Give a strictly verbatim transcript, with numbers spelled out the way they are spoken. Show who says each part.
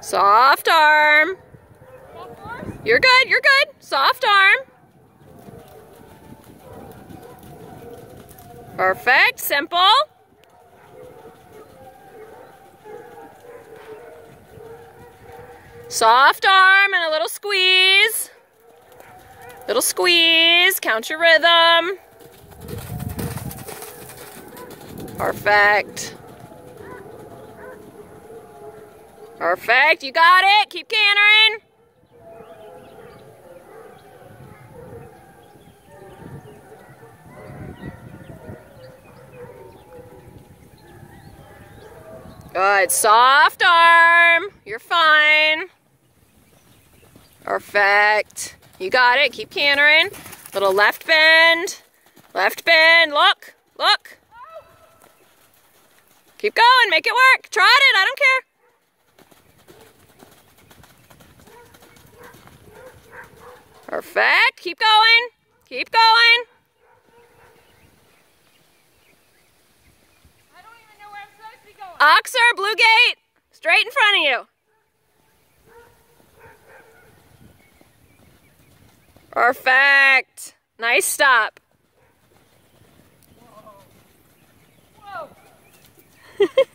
Speaker 1: Soft arm. You're good, you're good. Soft arm. Perfect, simple. Soft arm and a little squeeze. Little squeeze, count your rhythm. Perfect. Perfect, you got it. Keep cantering. Good, soft arm. You're fine. Perfect. You got it, keep cantering. Little left bend. Left bend, look, look. Keep going, make it work. Trot it, I don't care. Perfect, keep going, keep going.
Speaker 2: I don't even know where I'm supposed to be going.
Speaker 1: Oxer, blue gate, straight in front of you. Perfect. Nice stop.
Speaker 2: Whoa. Whoa.